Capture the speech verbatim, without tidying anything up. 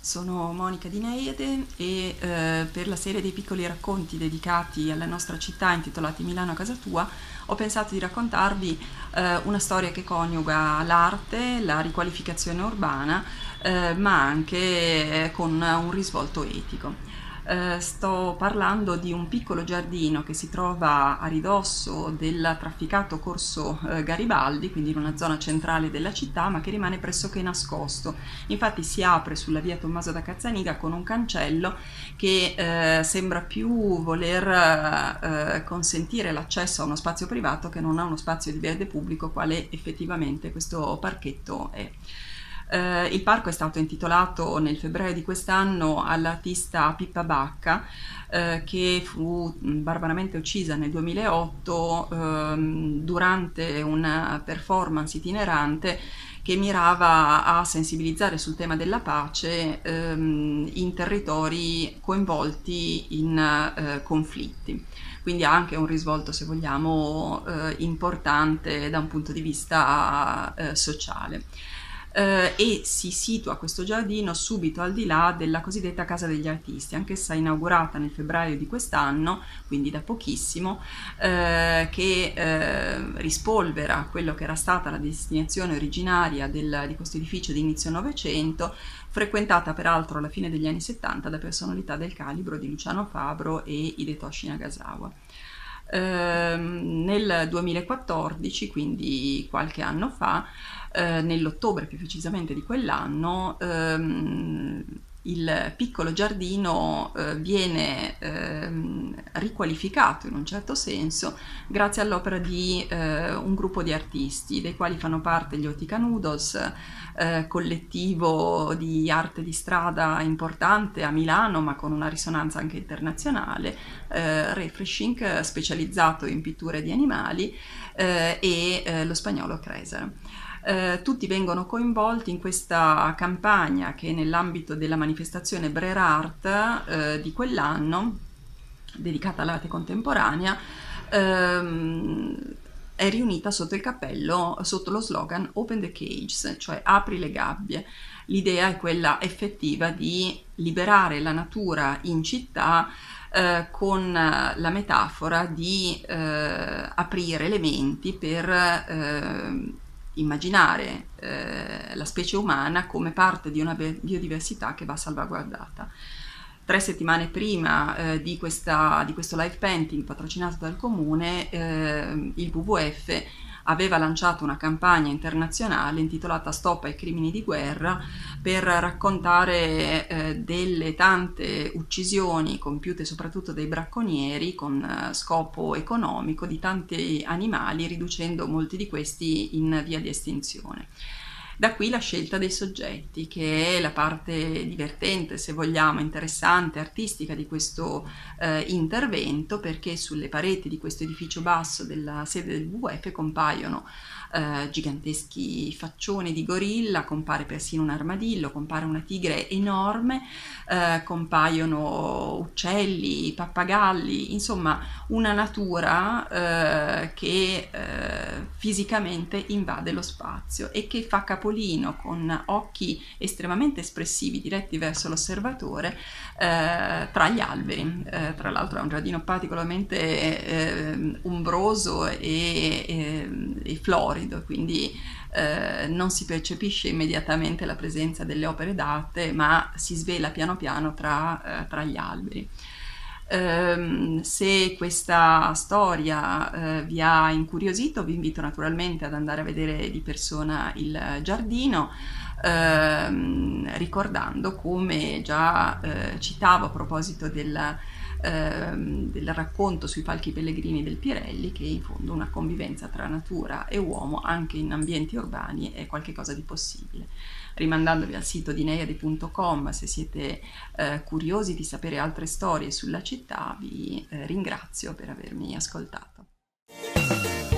sono Monica Di Neiade e eh, per la serie dei piccoli racconti dedicati alla nostra città intitolati Milano a casa tua ho pensato di raccontarvi eh, una storia che coniuga l'arte, la riqualificazione urbana, eh, ma anche eh, con un risvolto etico. Eh, sto parlando di un piccolo giardino che si trova a ridosso del trafficato corso eh, Garibaldi, quindi in una zona centrale della città, ma che rimane pressoché nascosto. Infatti si apre sulla via Tommaso da Cazzaniga con un cancello che eh, sembra più voler eh, consentire l'accesso a uno spazio privato che non a uno spazio di verde pubblico, quale effettivamente questo parchetto è. Uh, il parco è stato intitolato nel febbraio di quest'anno all'artista Pippa Bacca, uh, che fu barbaramente uccisa nel duemilaotto uh, durante una performance itinerante che mirava a sensibilizzare sul tema della pace um, in territori coinvolti in uh, conflitti. Quindi ha anche un risvolto, se vogliamo, uh, importante da un punto di vista uh, sociale. Uh, e si situa questo giardino subito al di là della cosiddetta Casa degli Artisti, anch'essa inaugurata nel febbraio di quest'anno, quindi da pochissimo, uh, che uh, rispolvera quello che era stata la destinazione originaria del, di questo edificio di inizio Novecento, frequentata peraltro alla fine degli anni settanta da personalità del calibro di Luciano Fabro e Hidetoshi Nagasawa. Uh, nel duemilaquattordici, quindi qualche anno fa, Uh, nell'ottobre più precisamente di quell'anno, um, il piccolo giardino uh, viene uh, riqualificato in un certo senso grazie all'opera di uh, un gruppo di artisti, dei quali fanno parte gli Ottica Noodles, uh, collettivo di arte di strada importante a Milano ma con una risonanza anche internazionale, uh, Refreshing, specializzato in pitture di animali, uh, e uh, lo spagnolo Creser. Eh, tutti vengono coinvolti in questa campagna che nell'ambito della manifestazione Brera Art eh, di quell'anno, dedicata all'arte contemporanea, ehm, è riunita sotto il cappello, sotto lo slogan Open the Cages, cioè apri le gabbie. L'idea è quella effettiva di liberare la natura in città eh, con la metafora di eh, aprire elementi per eh, immaginare eh, la specie umana come parte di una biodiversità che va salvaguardata. Tre settimane prima eh, di, questa, di questo live painting patrocinato dal comune, eh, il W W F aveva lanciato una campagna internazionale intitolata Stop ai crimini di guerra per raccontare eh, delle tante uccisioni compiute soprattutto dai bracconieri con eh, scopo economico di tanti animali, riducendo molti di questi in via di estinzione. Da qui la scelta dei soggetti, che è la parte divertente, se vogliamo, interessante, artistica di questo eh, intervento, perché sulle pareti di questo edificio basso della sede del W W F compaiono eh, giganteschi faccioni di gorilla, compare persino un armadillo, compare una tigre enorme, eh, compaiono uccelli, pappagalli, insomma una natura eh, che eh, fisicamente invade lo spazio e che fa capolino con occhi estremamente espressivi diretti verso l'osservatore eh, tra gli alberi. Eh, tra l'altro è un giardino particolarmente eh, umbroso e, e, e florido, quindi eh, non si percepisce immediatamente la presenza delle opere d'arte, ma si svela piano piano tra, eh, tra gli alberi. Um, se questa storia uh, vi ha incuriosito, vi invito naturalmente ad andare a vedere di persona il giardino, uh, ricordando, come già uh, citavo a proposito del, uh, del racconto sui palchi pellegrini del Pirelli, che in fondo una convivenza tra natura e uomo anche in ambienti urbani è qualcosa di possibile. Rimandandovi al sito di neiade punto com se siete eh, curiosi di sapere altre storie sulla città, vi eh, ringrazio per avermi ascoltato.